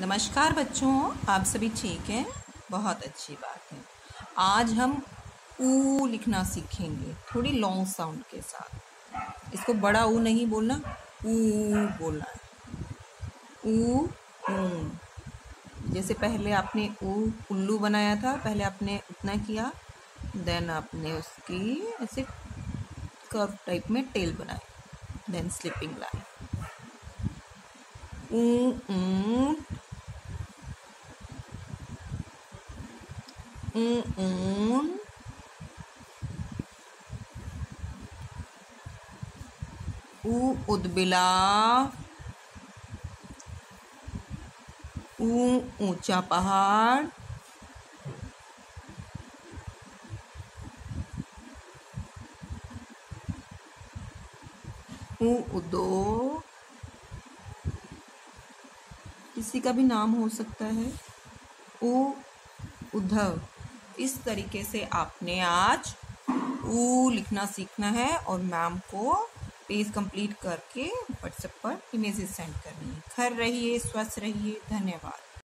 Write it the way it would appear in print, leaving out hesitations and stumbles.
नमस्कार बच्चों, आप सभी ठीक हैं? बहुत अच्छी बात है। आज हम ऊ लिखना सीखेंगे, थोड़ी लॉन्ग साउंड के साथ। इसको बड़ा ऊ नहीं बोलना, ऊ बोलना है। ऊ ऊ। जैसे पहले आपने ऊ उल्लू बनाया था, पहले आपने उतना किया, देन आपने उसकी ऐसे कर्व टाइप में टेल बनाई, देन स्लिपिंग लाइन। ऊ ऊ ऊन ऊ उदबिला, ऊ ऊंचा पहाड़, ऊ उदो, किसी का भी नाम हो सकता है, ऊ उद्धव। इस तरीके से आपने आज ऊ लिखना सीखना है और मैम को पेज कंप्लीट करके व्हाट्सएप पर इमेजेस सेंड करनी है। घर रहिए, स्वस्थ रहिए। धन्यवाद।